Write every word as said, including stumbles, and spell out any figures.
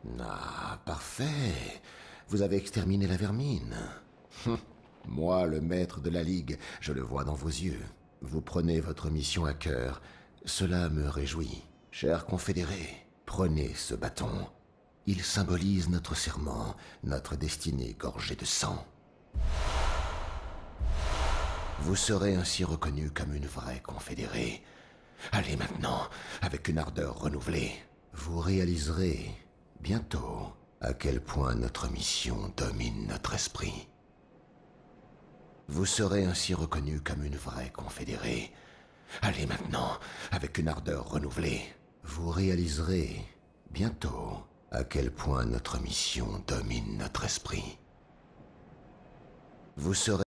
Ah, parfait. Vous avez exterminé la vermine. Hum. Moi, le maître de la Ligue, je le vois dans vos yeux. Vous prenez votre mission à cœur. Cela me réjouit. Chers confédérés, prenez ce bâton. Il symbolise notre serment, notre destinée gorgée de sang. Vous serez ainsi reconnu comme une vraie confédérée. Allez maintenant, avec une ardeur renouvelée. Vous réaliserez, bientôt, à quel point notre mission domine notre esprit. Vous serez ainsi reconnu comme une vraie confédérée. Allez maintenant, avec une ardeur renouvelée. Vous réaliserez, bientôt, à quel point notre mission domine notre esprit. Vous serez